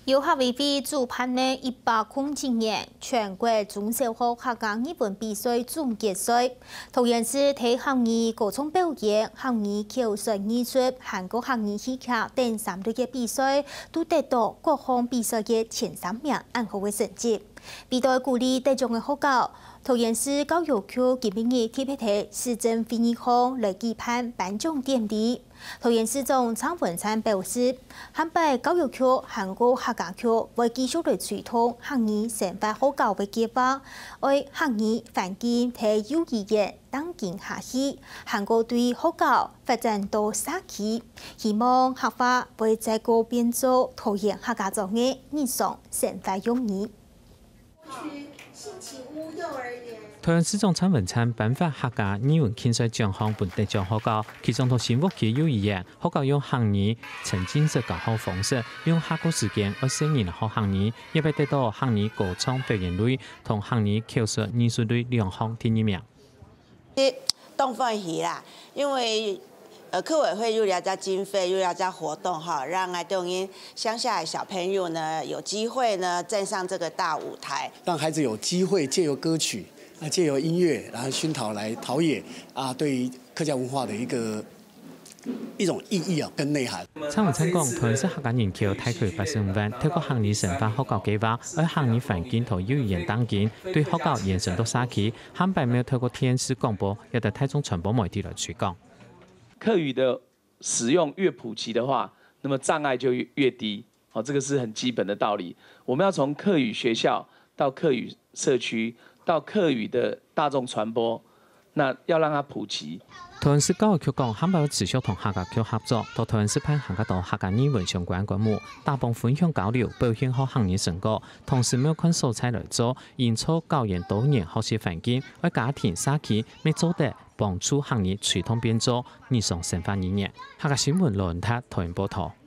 由学委会主办的107年全国中小学客家语文比赛总决赛，同样是睇客语歌唱表演、客语口述艺术、韩国客语戏剧等3类嘅比赛，都得到各项比赛嘅前3名很好嘅成绩。比赛鼓励得奖嘅學校，同樣是教育局今明日特別提市政會議項來舉辦頒獎典禮。桃園市長蔡文燦表示，韓北教育局、韓國客家局會繼續來推動客語生活好教嘅計劃，為客語環境喺幼兒園當建下去，韓國對好教發展到社區，希望客話會再個變做桃園客家作嘅日常生活用語。 桃園市長蔡文燦頒發客家語文競賽獎項本得獎學校，其中同新屋區幼兒園學校用客語沉浸式教學方式，用下個時間為成人學客語，亦被得到客語歌唱表演類同客語口述藝術類2項第1名。 當歡喜啦，因為科委會有了這經費，有了這活動哈，讓我哋鄉下的小朋友呢有機會呢站上這個大舞台， 讓孩子有機會借由歌曲。借由音樂，然後熏陶來陶冶對客家文化的一種意義跟內涵。 蔡文燦講，桃園市客家人口大概85萬，透過客語生活學校計劃，喺客語環境同幼兒園當建，對學校延伸到社區。韓北沒有透過電視廣播，要在大眾傳播媒體來推廣。 客語的使用越普及的話，那麼障礙就越低。好，這個是很基本的道理。我們要從客語學校到客語社區。到客語的大眾傳播，那要讓它普及。 桃園市教育局講，韓北會持續同客家局合作，到桃園市派客家島客家語文相關節目，大幫分享交流，表現好客語成果。同時，每款素材來做，營造教研多元學習環境，為家庭社區每做得幫助客語傳統變做日常生活語言。客家新聞羅文達桃園報道。